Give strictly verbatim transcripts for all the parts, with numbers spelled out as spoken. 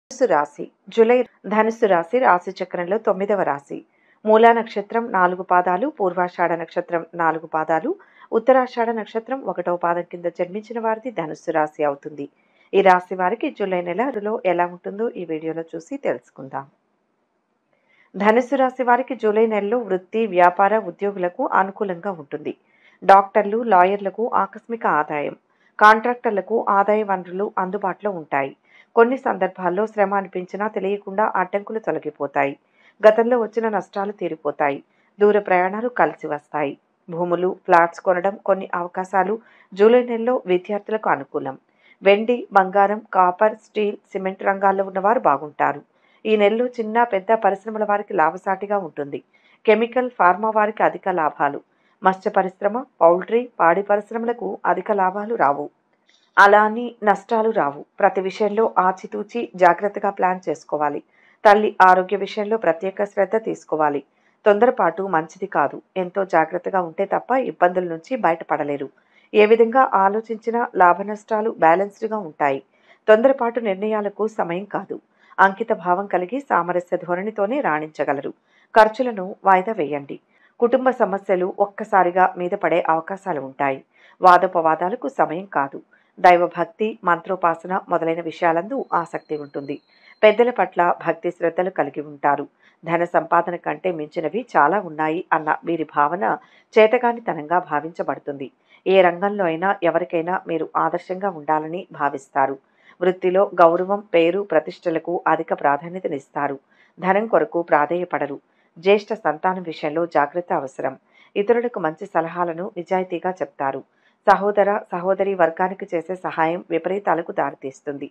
ధనుసు రాశి జూలై ధనుసు రాశి రాశి చక్రంలో తొమ్మిదవ రాశి. మూలా నక్షత్రం నాలుగు పాదాలు, పూర్వాషాఢ నక్షత్రం నాలుగు పాదాలు, ఉత్తరాషాఢ నక్షత్రం ఒకటవ పాదం కింద జన్మించిన వారిది ధనుస్సు రాశి అవుతుంది. ఈ రాశి వారికి జూలై నెలలో ఎలా ఉంటుందో ఈ వీడియోలో చూసి తెలుసుకుందాం. ధనుస్సు రాశి వారికి జూలై నెలలో వృత్తి, వ్యాపార, ఉద్యోగులకు అనుకూలంగా ఉంటుంది. డాక్టర్లు, లాయర్లకు ఆకస్మిక ఆదాయం, కాంట్రాక్టర్లకు ఆదాయ వనరులు అందుబాటులో ఉంటాయి. కొన్ని సందర్భాల్లో శ్రమ అనిపించినా తెలియకుండా అడ్డంకులు తొలగిపోతాయి. గతంలో వచ్చిన నష్టాలు తీరిపోతాయి. దూర ప్రయాణాలు కలిసి వస్తాయి. భూములు, ఫ్లాట్స్ కొనడం కొన్ని అవకాశాలు జూలై నెలలో విద్యార్థులకు అనుకూలం. వెండి, బంగారం, కాపర్, స్టీల్, సిమెంట్ రంగాల్లో ఉన్నవారు బాగుంటారు. ఈ నెలలో చిన్న పెద్ద పరిశ్రమల వారికి లాభసాటిగా ఉంటుంది. కెమికల్, ఫార్మా వారికి అధిక లాభాలు. మత్స్య పరిశ్రమ, పౌల్ట్రీ, పాడి పరిశ్రమలకు అధిక లాభాలు రావు. అలా అని నష్టాలు రావు. ప్రతి విషయంలో ఆచితూచి జాగ్రత్తగా ప్లాన్ చేసుకోవాలి. తల్లి ఆరోగ్య విషయంలో ప్రత్యేక శ్రద్ధ తీసుకోవాలి. తొందరపాటు మంచిది కాదు. ఎంతో జాగ్రత్తగా ఉంటే తప్ప ఇబ్బందుల నుంచి బయటపడలేరు. ఏ విధంగా ఆలోచించినా లాభ నష్టాలు బ్యాలెన్స్డ్గా ఉంటాయి. తొందరపాటు నిర్ణయాలకు సమయం కాదు. అంకిత భావం కలిగి సామరస్య ధోరణితోనే రాణించగలరు. ఖర్చులను వాయిదా వేయండి. కుటుంబ సమస్యలు ఒక్కసారిగా మీద పడే అవకాశాలు ఉంటాయి. వాదోపవాదాలకు సమయం కాదు. దైవభక్తి, మంత్రోపాసన మొదలైన విషయాలందు ఆసక్తి ఉంటుంది. పెద్దల పట్ల భక్తి శ్రద్ధలు కలిగి ఉంటారు. ధన సంపాదన కంటే మించినవి చాలా ఉన్నాయి అన్న వీరి భావన చేతగానితనంగా భావించబడుతుంది. ఏ రంగంలో అయినా ఎవరికైనా మీరు ఆదర్శంగా ఉండాలని భావిస్తారు. వృత్తిలో గౌరవం, పేరు, ప్రతిష్టలకు అధిక ప్రాధాన్యతనిస్తారు. ధనం కొరకు ప్రాధేయపడరు. జ్యేష్ఠ సంతానం విషయంలో జాగ్రత్త అవసరం. ఇతరులకు మంచి సలహాలను నిజాయితీగా చెప్తారు. సహోదర సహోదరి వర్గానికి చేసే సహాయం విపరీతాలకు దారితీస్తుంది.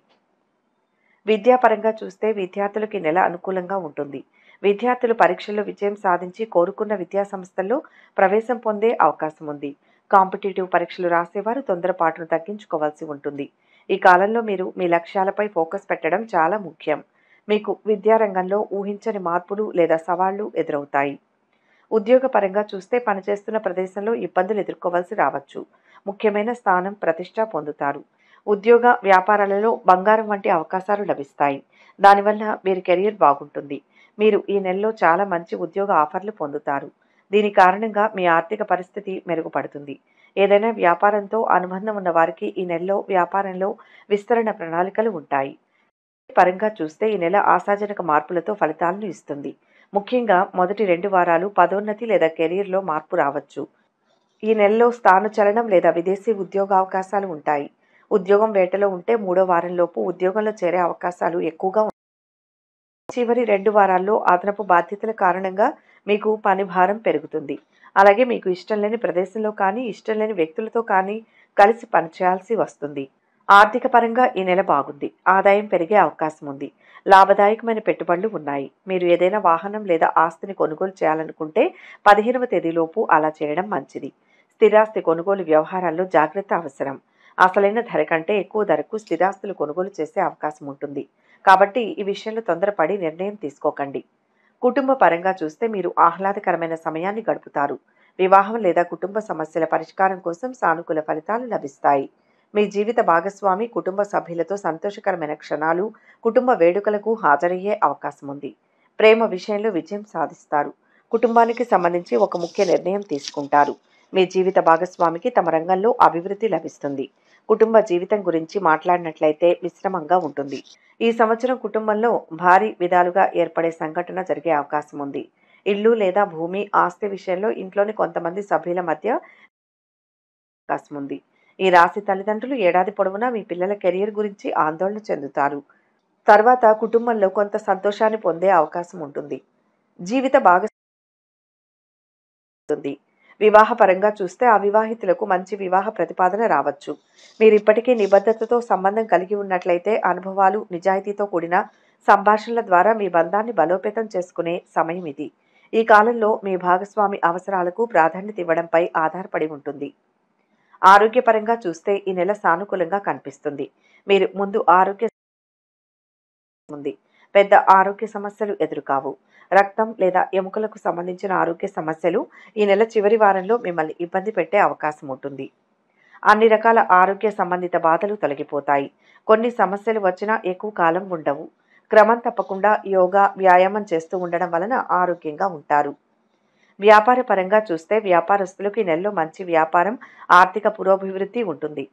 విద్యాపరంగా చూస్తే విద్యార్థులకి నెల అనుకూలంగా ఉంటుంది. విద్యార్థులు పరీక్షల్లో విజయం సాధించి కోరుకున్న విద్యా సంస్థల్లో ప్రవేశం పొందే అవకాశం ఉంది. కాంపిటేటివ్ పరీక్షలు రాసేవారు తొందరపాటును తగ్గించుకోవాల్సి ఉంటుంది. ఈ కాలంలో మీరు మీ లక్ష్యాలపై ఫోకస్ పెట్టడం చాలా ముఖ్యం. మీకు విద్యారంగంలో ఊహించని మార్పులు లేదా సవాళ్లు ఎదురవుతాయి. ఉద్యోగపరంగా చూస్తే పనిచేస్తున్న ప్రదేశంలో ఇబ్బందులు ఎదుర్కోవాల్సి రావచ్చు. ముఖ్యమైన స్థానం, ప్రతిష్ట పొందుతారు. ఉద్యోగ వ్యాపారాలలో బంగారం వంటి అవకాశాలు లభిస్తాయి. దానివల్ల మీరు కెరియర్ బాగుంటుంది. మీరు ఈ నెలలో చాలా మంచి ఉద్యోగ ఆఫర్లు పొందుతారు. దీని కారణంగా మీ ఆర్థిక పరిస్థితి మెరుగుపడుతుంది. ఏదైనా వ్యాపారంతో అనుబంధం ఉన్న వారికి ఈ నెలలో వ్యాపారంలో విస్తరణ ప్రణాళికలు ఉంటాయి. పరంగా చూస్తే ఈ నెల ఆశాజనక మార్పులతో ఫలితాలను ఇస్తుంది. ముఖ్యంగా మొదటి రెండు వారాలు పదోన్నతి లేదా కెరీర్లో మార్పు రావచ్చు. ఈ నెలలో స్థానచలనం లేదా విదేశీ ఉద్యోగ అవకాశాలు ఉంటాయి. ఉద్యోగం వేటలో ఉంటే మూడో వారంలోపు ఉద్యోగంలో చేరే అవకాశాలు ఎక్కువగా ఉంటాయి. చివరి రెండు వారాల్లో అదనపు బాధ్యతల కారణంగా మీకు పని భారం పెరుగుతుంది. అలాగే మీకు ఇష్టం లేని ప్రదేశంలో కానీ ఇష్టం లేని వ్యక్తులతో కానీ కలిసి పనిచేయాల్సి వస్తుంది. ఆర్థిక పరంగా ఈ నెల బాగుంది. ఆదాయం పెరిగే అవకాశం ఉంది. లాభదాయకమైన పెట్టుబడులు ఉన్నాయి. మీరు ఏదైనా వాహనం లేదా ఆస్తిని కొనుగోలు చేయాలనుకుంటే పదిహేనవ తేదీలోపు అలా చేయడం మంచిది. స్థిరాస్తి కొనుగోలు వ్యవహారాల్లో జాగ్రత్త అవసరం. అసలైన ధర కంటే ఎక్కువ ధరకు స్థిరాస్తులు కొనుగోలు చేసే అవకాశం ఉంటుంది. కాబట్టి ఈ విషయంలో తొందరపడి నిర్ణయం తీసుకోకండి. కుటుంబ పరంగా చూస్తే మీరు ఆహ్లాదకరమైన సమయాన్ని గడుపుతారు. వివాహం లేదా కుటుంబ సమస్యల పరిష్కారం కోసం సానుకూల ఫలితాలు లభిస్తాయి. మీ జీవిత భాగస్వామి కుటుంబ సభ్యులతో సంతోషకరమైన క్షణాలు, కుటుంబ వేడుకలకు హాజరయ్యే అవకాశం ఉంది. ప్రేమ విషయంలో విజయం సాధిస్తారు. కుటుంబానికి సంబంధించి ఒక ముఖ్య నిర్ణయం తీసుకుంటారు. మీ జీవిత భాగస్వామికి తమ రంగంలో అభివృద్ధి లభిస్తుంది. కుటుంబ జీవితం గురించి మాట్లాడినట్లయితే మిశ్రమంగా ఉంటుంది. ఈ సంవత్సరం కుటుంబంలో భారీ విధాలుగా ఏర్పడే సంఘటన జరిగే అవకాశం ఉంది. ఇల్లు లేదా భూమి, ఆస్తి విషయంలో ఇంట్లోని కొంతమంది సభ్యుల మధ్య అవకాశం ఉంది. ఈ రాశి తల్లిదండ్రులు ఏడాది పొడవునా మీ పిల్లల కెరియర్ గురించి ఆందోళన చెందుతారు. తర్వాత కుటుంబంలో కొంత సంతోషాన్ని పొందే అవకాశం ఉంటుంది. జీవిత భాగస్వామి వివాహ పరంగా చూస్తే అవివాహితులకు మంచి వివాహ ప్రతిపాదన రావచ్చు. మీరు ఇప్పటికే నిబద్ధతతో సంబంధం కలిగి ఉన్నట్లయితే అనుభవాలు, నిజాయితీతో కూడిన సంభాషణల ద్వారా మీ బంధాన్ని బలోపేతం చేసుకునే సమయం ఇది. ఈ కాలంలో మీ భాగస్వామి అవసరాలకు ప్రాధాన్యత ఇవ్వడంపై ఆధారపడి ఉంటుంది. ఆరోగ్యపరంగా చూస్తే ఈ నెల సానుకూలంగా కనిపిస్తుంది. మీరు ముందు ఆరోగ్య ఉంది. పెద్ద ఆరోగ్య సమస్యలు ఎదురుకావు. రక్తం లేదా ఎముకలకు సంబంధించిన ఆరోగ్య సమస్యలు ఈ నెల చివరి వారంలో మిమ్మల్ని ఇబ్బంది పెట్టే అవకాశం ఉంటుంది. అన్ని రకాల ఆరోగ్య సంబంధిత బాధలు తొలగిపోతాయి. కొన్ని సమస్యలు వచ్చినా ఎక్కువ కాలం ఉండవు. క్రమం తప్పకుండా యోగా, వ్యాయామం చేస్తూ ఉండడం వలన ఆరోగ్యంగా ఉంటారు. వ్యాపార పరంగా చూస్తే వ్యాపారస్తులకు ఈ నెలలో మంచి వ్యాపారం, ఆర్థిక పురోభివృద్ధి ఉంటుంది.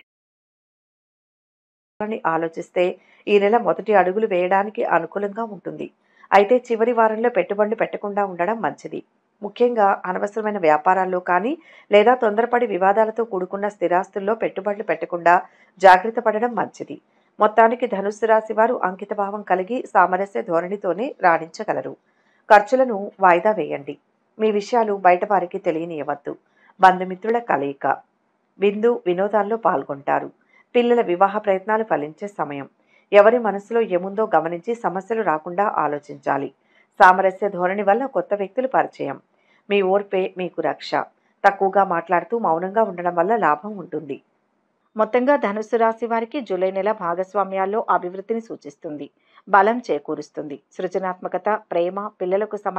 అని ఆలోచిస్తే ఈ నెల మొదటి అడుగులు వేయడానికి అనుకూలంగా ఉంటుంది. అయితే చివరి వారంలో పెట్టుబడులు పెట్టకుండా ఉండడం మంచిది. ముఖ్యంగా అనవసరమైన వ్యాపారాల్లో కానీ లేదా తొందరపడి వివాదాలతో కూడుకున్న స్థిరాస్తుల్లో పెట్టుబడులు పెట్టకుండా జాగ్రత్త పడడం మంచిది. మొత్తానికి ధనుస్సు రాశి వారు అంకితభావం కలిగి సామరస్య ధోరణితోనే రాణించగలరు. ఖర్చులను వాయిదా వేయండి. మీ విషయాలు బయట వారికి తెలియనియవద్దు. బంధుమిత్రుల కలయిక, విందు వినోదాల్లో పాల్గొంటారు. పిల్లల వివాహ ప్రయత్నాలు ఫలించే సమయం. ఎవరి మనసులో ఏముందో గమనించి సమస్యలు రాకుండా ఆలోచించాలి. సామరస్య ధోరణి వల్ల కొత్త వ్యక్తులు పరిచయం. మీ ఓర్పే మీకు రక్ష. తక్కువగా మాట్లాడుతూ మౌనంగా ఉండడం వల్ల లాభం ఉంటుంది. మొత్తంగా ధనుస్సు రాశి వారికి జూలై నెల భాగస్వామ్యాల్లో అభివృద్ధిని సూచిస్తుంది, బలం చేకూరుస్తుంది. సృజనాత్మకత, ప్రేమ, పిల్లలకు సమ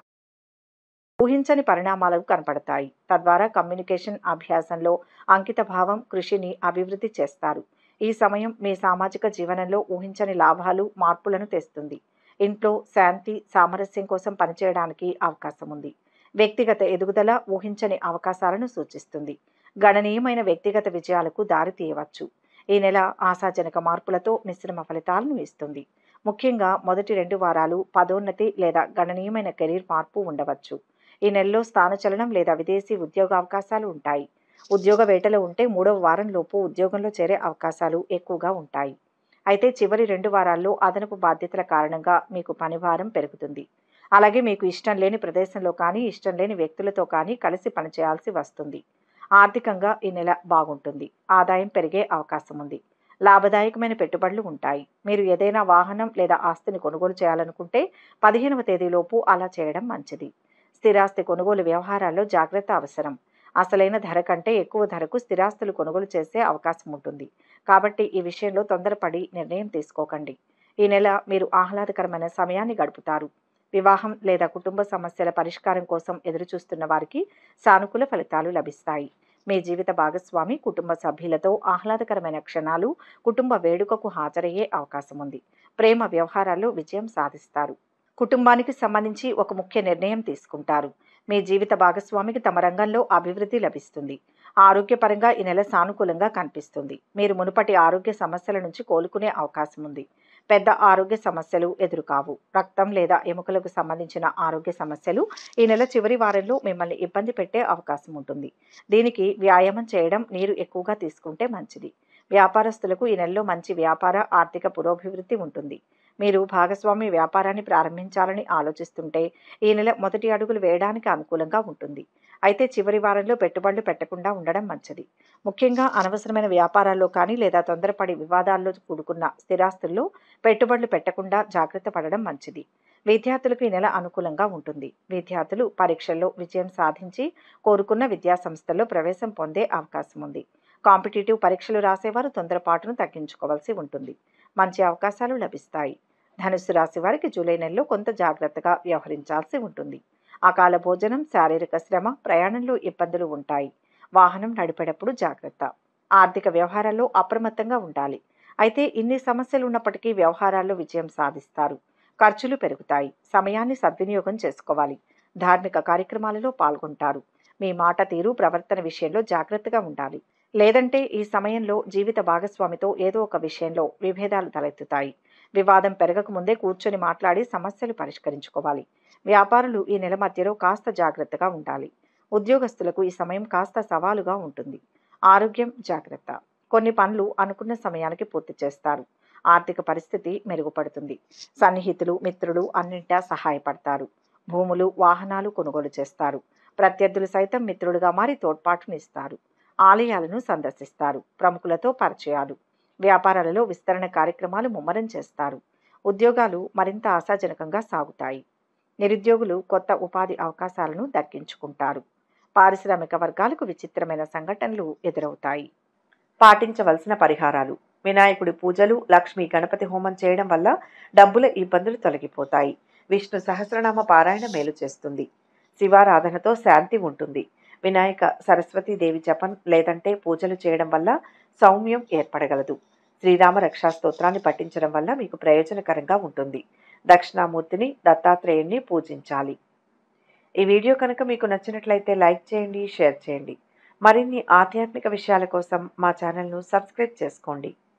ఊహించని పరిణామాలు కనపడతాయి. తద్వారా కమ్యూనికేషన్ అభ్యాసంలో అంకిత భావం, కృషిని అభివృద్ధి చేస్తారు. ఈ సమయం మీ సామాజిక జీవనంలో ఊహించని లాభాలు, మార్పులను తెస్తుంది. ఇంట్లో శాంతి, సామరస్యం కోసం పనిచేయడానికి అవకాశం ఉంది. వ్యక్తిగత ఎదుగుదల ఊహించని అవకాశాలను సూచిస్తుంది. గణనీయమైన వ్యక్తిగత విజయాలకు దారి తీయవచ్చు. ఈ నెల ఆశాజనక మార్పులతో మిశ్రమ ఫలితాలను ఇస్తుంది. ముఖ్యంగా మొదటి రెండు వారాలు పదోన్నతి లేదా గణనీయమైన కెరీర్ మార్పు ఉండవచ్చు. ఈ నెలలో స్థానచలనం లేదా విదేశీ ఉద్యోగ అవకాశాలు ఉంటాయి. ఉద్యోగ వేటలో ఉంటే మూడవ వారంలోపు ఉద్యోగంలో చేరే అవకాశాలు ఎక్కువగా ఉంటాయి. అయితే చివరి రెండు వారాల్లో అదనపు బాధ్యతల కారణంగా మీకు పనిభారం పెరుగుతుంది. అలాగే మీకు ఇష్టం లేని ప్రదేశంలో కానీ ఇష్టం లేని వ్యక్తులతో కానీ కలిసి పనిచేయాల్సి వస్తుంది. ఆర్థికంగా ఈ నెల బాగుంటుంది. ఆదాయం పెరిగే అవకాశం ఉంది. లాభదాయకమైన పెట్టుబడులు ఉంటాయి. మీరు ఏదైనా వాహనం లేదా ఆస్తిని కొనుగోలు చేయాలనుకుంటే పదిహేనవ తేదీలోపు అలా చేయడం మంచిది. స్థిరాస్తి కొనుగోలు వ్యవహారాల్లో జాగ్రత్త అవసరం. అసలైన ధర కంటే ఎక్కువ ధరకు స్థిరాస్తులు కొనుగోలు చేసే అవకాశం ఉంటుంది. కాబట్టి ఈ విషయంలో తొందరపడి నిర్ణయం తీసుకోకండి. ఈ నెల మీరు ఆహ్లాదకరమైన సమయాన్ని గడుపుతారు. వివాహం లేదా కుటుంబ సమస్యల పరిష్కారం కోసం ఎదురుచూస్తున్న వారికి సానుకూల ఫలితాలు లభిస్తాయి. మీ జీవిత భాగస్వామి, కుటుంబ సభ్యులతో ఆహ్లాదకరమైన క్షణాలు, కుటుంబ వేడుకకు హాజరయ్యే అవకాశం ఉంది. ప్రేమ వ్యవహారాల్లో విజయం సాధిస్తారు. కుటుంబానికి సంబంధించి ఒక ముఖ్య నిర్ణయం తీసుకుంటారు. మీ జీవిత భాగస్వామికి తమ రంగంలో అభివృద్ధి లభిస్తుంది. ఆరోగ్యపరంగా ఈ నెల సానుకూలంగా కనిపిస్తుంది. మీరు మునుపటి ఆరోగ్య సమస్యల నుంచి కోలుకునే అవకాశం ఉంది. పెద్ద ఆరోగ్య సమస్యలు ఎదురుకావు. రక్తం లేదా ఎముకలకు సంబంధించిన ఆరోగ్య సమస్యలు ఈ నెల చివరి వారంలో మిమ్మల్ని ఇబ్బంది పెట్టే అవకాశం ఉంటుంది. దీనికి వ్యాయామం చేయడం, నీరు ఎక్కువగా తీసుకుంటే మంచిది. వ్యాపారస్తులకు ఈ నెలలో మంచి వ్యాపార, ఆర్థిక పురోభివృద్ధి ఉంటుంది. మీరు భాగస్వామి వ్యాపారాన్ని ప్రారంభించాలని ఆలోచిస్తుంటే ఈ నెల మొదటి అడుగులు వేయడానికి అనుకూలంగా ఉంటుంది. అయితే చివరి వారంలో పెట్టుబడులు పెట్టకుండా ఉండడం మంచిది. ముఖ్యంగా అనవసరమైన వ్యాపారాల్లో కానీ లేదా తొందరపడి వివాదాల్లో కూడుకున్న స్థిరాస్తుల్లో పెట్టుబడులు పెట్టకుండా జాగ్రత్త పడడం మంచిది. విద్యార్థులకు ఈ నెల అనుకూలంగా ఉంటుంది. విద్యార్థులు పరీక్షల్లో విజయం సాధించి కోరుకున్న విద్యా సంస్థల్లో ప్రవేశం పొందే అవకాశం ఉంది. కాంపిటేటివ్ పరీక్షలు రాసేవారు తొందరపాటును తగ్గించుకోవాల్సి ఉంటుంది. మంచి అవకాశాలు లభిస్తాయి. ధనుస్సు రాశి వారికి జూలై నెలలో కొంత జాగ్రత్తగా వ్యవహరించాల్సి ఉంటుంది. అకాల భోజనం, శారీరక శ్రమ, ప్రయాణంలో ఇబ్బందులు ఉంటాయి. వాహనం నడిపేటప్పుడు జాగ్రత్త. ఆర్థిక వ్యవహారాల్లో అప్రమత్తంగా ఉండాలి. అయితే ఇన్ని సమస్యలు ఉన్నప్పటికీ వ్యవహారాల్లో విజయం సాధిస్తారు. ఖర్చులు పెరుగుతాయి. సమయాన్ని సద్వినియోగం చేసుకోవాలి. ధార్మిక కార్యక్రమాలలో పాల్గొంటారు. మీ మాట తీరు, ప్రవర్తన విషయంలో జాగ్రత్తగా ఉండాలి. లేదంటే ఈ సమయంలో జీవిత భాగస్వామితో ఏదో ఒక విషయంలో విభేదాలు తలెత్తుతాయి. వివాదం పెరగక ముందే కూర్చొని మాట్లాడి సమస్యలు పరిష్కరించుకోవాలి. వ్యాపారులు ఈ నెల మధ్యలో కాస్త జాగ్రత్తగా ఉండాలి. ఉద్యోగస్తులకు ఈ సమయం కాస్త సవాలుగా ఉంటుంది. ఆరోగ్యం జాగ్రత్త. కొన్ని పనులు అనుకున్న సమయానికి పూర్తి చేస్తారు. ఆర్థిక పరిస్థితి మెరుగుపడుతుంది. సన్నిహితులు, మిత్రులు అన్నింటా సహాయపడతారు. భూములు, వాహనాలు కొనుగోలు చేస్తారు. ప్రత్యర్థులు సైతం మిత్రులుగా మారి తోడ్పాటునిస్తారు. ఆలయాలను సందర్శిస్తారు. ప్రముఖులతో పరిచయాలు. వ్యాపారాలలో విస్తరణ కార్యక్రమాలు ముమ్మరం చేస్తారు. ఉద్యోగాలు మరింత ఆశాజనకంగా సాగుతాయి. నిరుద్యోగులు కొత్త ఉపాధి అవకాశాలను దక్కించుకుంటారు. పారిశ్రామిక వర్గాలకు విచిత్రమైన సంఘటనలు ఎదురవుతాయి. పాటించవలసిన పరిహారాలు: వినాయకుడి పూజలు, లక్ష్మీ గణపతి హోమం చేయడం వల్ల డబ్బుల ఇబ్బందులు తొలగిపోతాయి. విష్ణు సహస్రనామ పారాయణ మేలు చేస్తుంది. శివారాధనతో శాంతి ఉంటుంది. వినాయక సరస్వతీదేవి జపం లేదంటే పూజలు చేయడం వల్ల సౌమ్యం ఏర్పడగలదు. శ్రీరామ రక్షా స్తోత్రాన్ని పఠించడం వల్ల మీకు ప్రయోజనకరంగా ఉంటుంది. దక్షిణామూర్తిని, దత్తాత్రేయుణ్ణి పూజించాలి. ఈ వీడియో కనుక మీకు నచ్చినట్లయితే లైక్ చేయండి, షేర్ చేయండి. మరిన్ని ఆధ్యాత్మిక విషయాల కోసం మా ఛానల్ను సబ్స్క్రైబ్ చేసుకోండి.